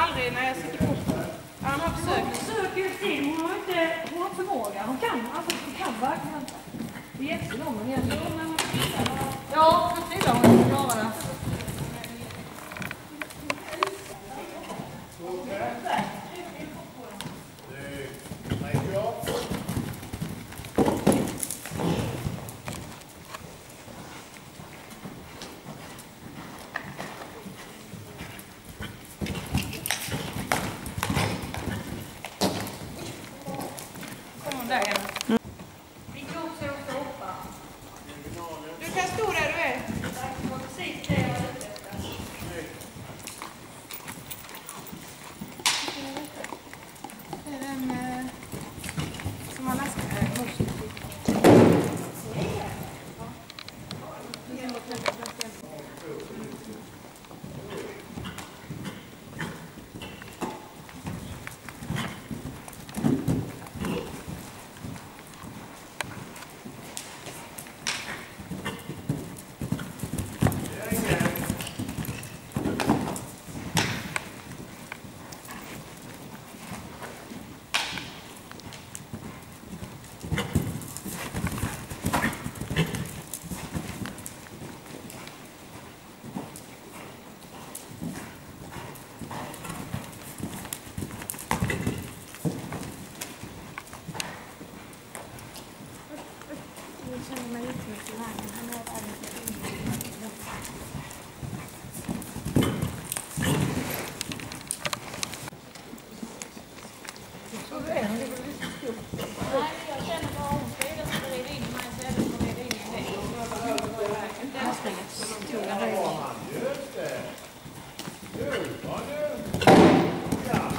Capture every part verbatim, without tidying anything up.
aldrig när jag sitter på. Han har försökt. Hon försöker ju till. Hon har inte, hon har förmåga. Hon kan, alltså hon kan verkligen inte. Det är jättelångt men egentligen. Ja, men trillar hon inte klara det. Du kan stå där du är. Det är den som man nästan är måste. Jag känner mig lite mycket i vägen. Han är även Nej, jag känner bara hon ska ju inte rida in mig så jag får rida in i det. Inte ens det. Stora höjden. Just det. Nu, vad nu? Ja.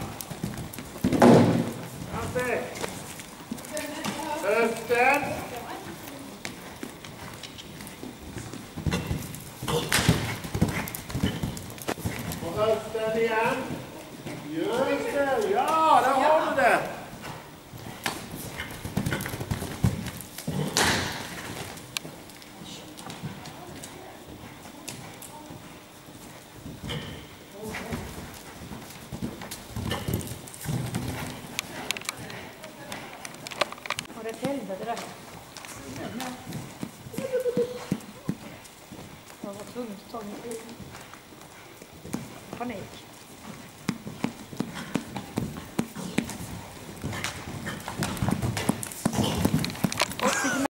Kanske. Hösten. Och hösten igen. Just det. Ja, där har du det. Och det är ett helvete där. Jag var tvungen att ta mig. Panik.